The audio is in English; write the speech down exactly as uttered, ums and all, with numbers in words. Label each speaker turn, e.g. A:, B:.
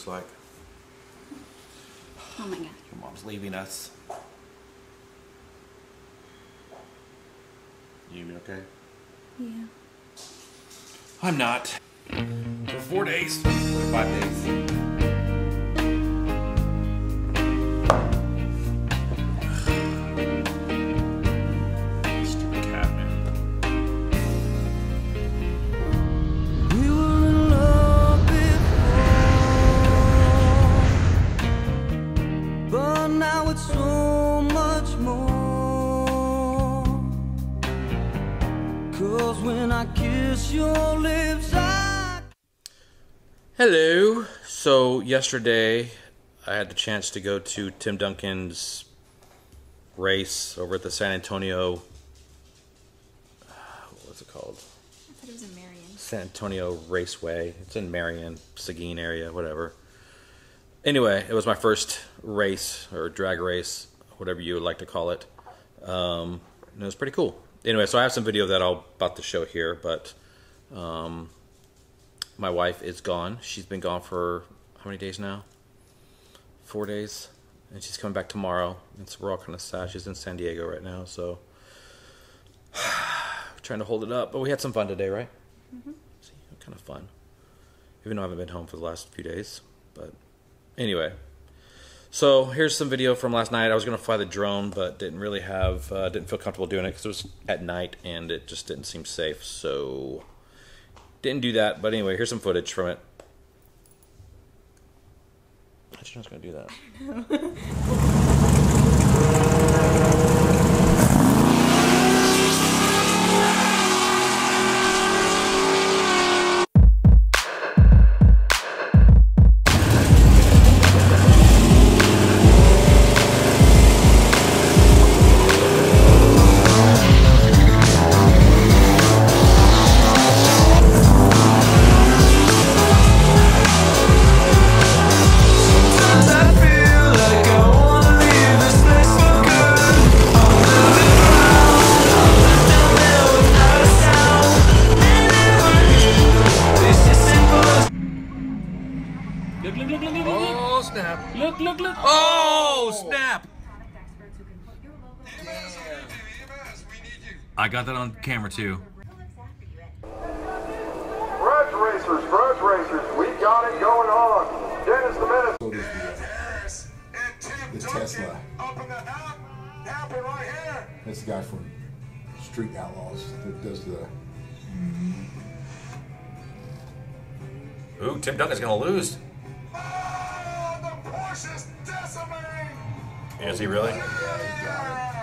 A: looks like.
B: Oh my god.
A: Your mom's leaving us. You okay?
B: Yeah.
A: I'm not. For four days. Five days.
C: So much more, 'cause when I kiss your lips I...
A: Hello. So yesterday I had the chance to go to Tim Duncan's race over at the San Antonio, what's it called?
B: I thought it was in Marion.
A: San Antonio Raceway. It's in Marion, Seguin area, whatever. Anyway, it was my first race, or drag race, whatever you would like to call it. Um, and it was pretty cool. Anyway, so I have some video that I'll about to show here, but um, my wife is gone. She's been gone for how many days now? Four days. And she's coming back tomorrow. And so we're all kind of sad. She's in San Diego right now, so trying to hold it up. But we had some fun today, right?
B: Mm-hmm.
A: See, kind of fun. Even though I haven't been home for the last few days, but... Anyway, so here's some video from last night. I was going to fly the drone, but didn't really have, uh, didn't feel comfortable doing it because it was at night and it just didn't seem safe. So didn't do that. But anyway, here's some footage from it. I just was going to do that.
B: I don't know. Look, look, look, look, look, look.
A: Oh, snap.
B: Look, look, look.
A: Oh, snap. I got that on camera, too.
D: Grudge racers, grudge racers, we got it going on. Dennis the Menace.
E: So does the, uh, the Tesla.
D: Up in the app, happen right here.
E: That's the guy from Street Outlaws that does the...
A: Ooh, Tim Duncan's going to lose.
D: Oh, the Porsche's decimating.
A: Is he really?
D: Yeah.